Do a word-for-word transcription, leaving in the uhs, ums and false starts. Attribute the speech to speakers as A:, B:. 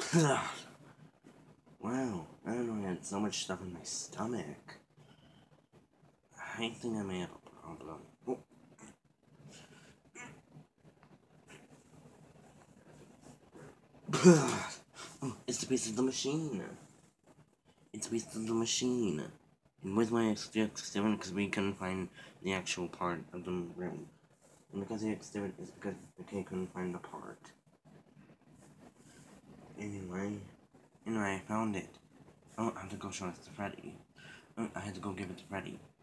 A: Wow, I don't know, I had so much stuff in my stomach. I think I may have a problem. Oh. Oh, it's the piece of the machine. It's a piece of the machine. And with my experiment, because we couldn't find the actual part of the room. And because the experiment is because okay, couldn't find the part. Anyway, anyway, I found it. Oh, I have to go show it to Freddy. Oh, I had to go give it to Freddy.